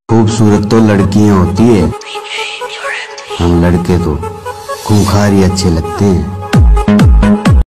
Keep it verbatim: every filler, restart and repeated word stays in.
खूबसूरत तो लड़कियां होती है, हम लड़के तो खूंखार ही अच्छे लगते हैं।